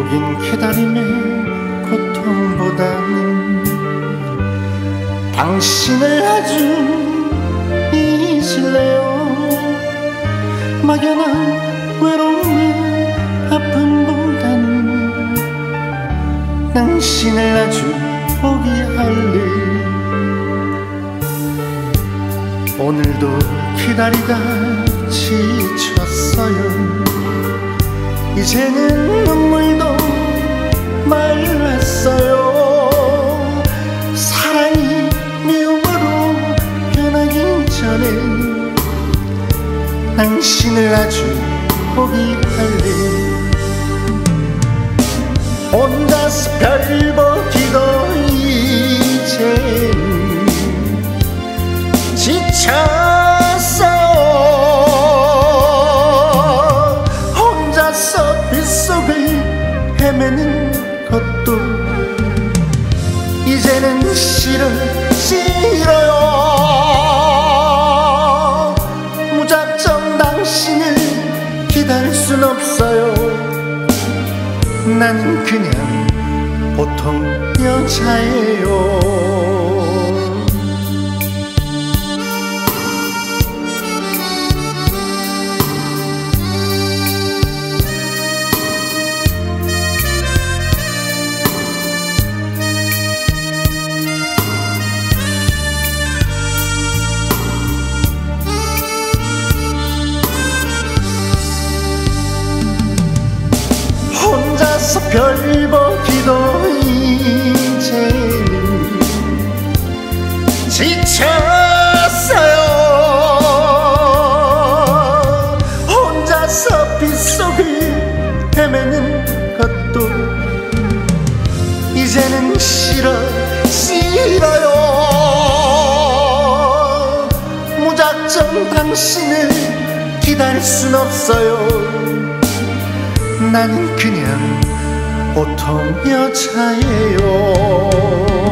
긴 기다림의 고통보다는 당신을 아주 잊을래요. 막연한 외로움의 아픔보다는 당신을 아주 포기할래. 오늘도 기다리다 지쳤어요. 이제는 눈물도 말랐어요. 사랑이 미움으로 변하기 전에 당신을 아주 포기할래. 혼자서 별 보기도 이제 지쳤어요. 혼자서 빗속을 헤매는 것도 이제는 싫어요. 무작정 당신을 기다릴 순 없어요. 나는 그냥 보통 여자예요. 혼자서 별 보기도 이제는 지쳤어요. 혼자서 빗속을 헤매는 것도 이제는 싫어요. 무작정 당신을 기다릴 순 없어요. 나는 그냥 보통 여자예요.